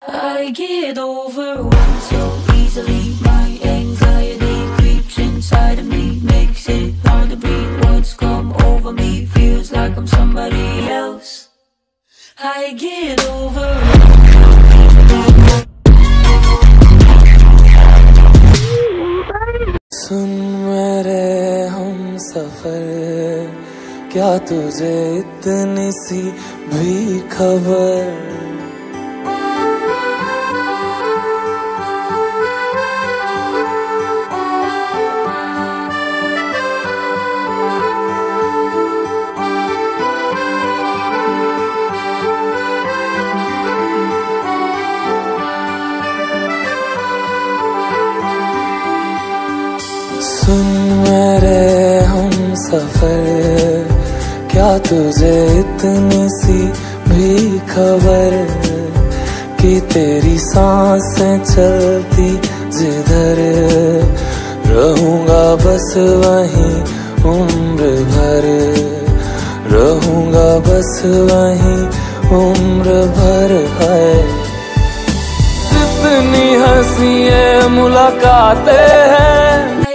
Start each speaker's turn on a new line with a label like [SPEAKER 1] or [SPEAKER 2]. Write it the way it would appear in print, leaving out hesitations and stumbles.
[SPEAKER 1] I get overwhelmed so easily. My anxiety creeps inside of me, makes it hard to breathe. What's come over me feels like I'm somebody else. I get overwhelmed.
[SPEAKER 2] सुन मेरे हम सफर, क्या तुझे इतनी सी भी खबर? सुन मेरे हम सफर, क्या तुझे इतनी सी भी खबर कि तेरी सांसें चलती जिधर, रहूंगा बस वहीं उम्र भर, रहूंगा बस वहीं उम्र भर। है जितनी हंसी मुलाकातें हैं